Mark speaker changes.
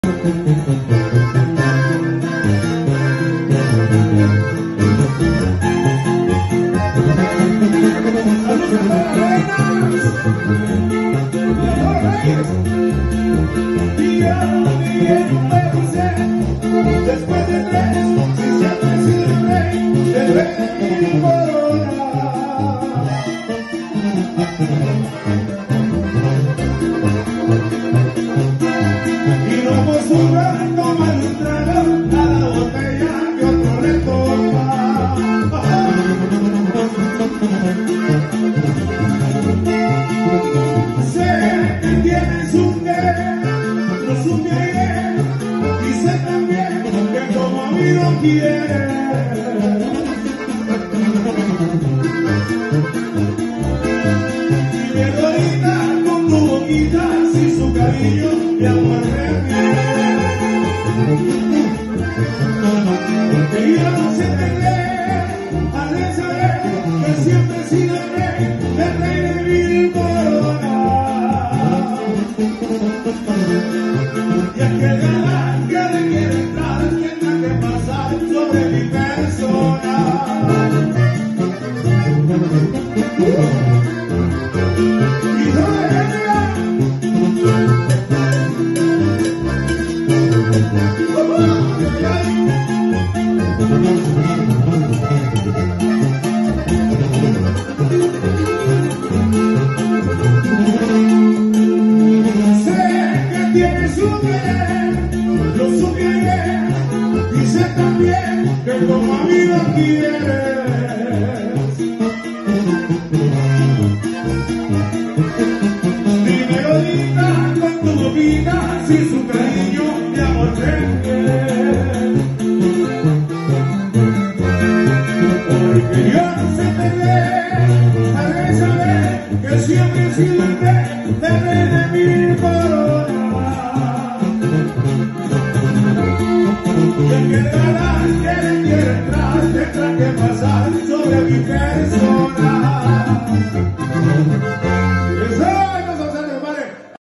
Speaker 1: Después de tres, si siempre he sido el rey corona. Y no vamos jugando mal un trago a la botella que otro le toma. Sé que tienes un querer, lo supe ayer, y sé también que como a mí no quieres. Y me ahorita con tu boquita, sin su cariño, mi amor de miel. Que yo no sé entender, al saber que siempre he sido el rey de mil coronas. Y aquel galán que le quiere entrar tendrá que pasar sobre mi persona. Y no tienes un querer, lo supe ayer, y sé también que como a mí no quieres. Dime ahorita con tu boquita, sin su cariño, mi amor de piel. Porque yo no sé perder, al saber que siempre he sido el rey de mil coronas. Y el que galán quiere entrar, tendrá que pasar sobre mi persona.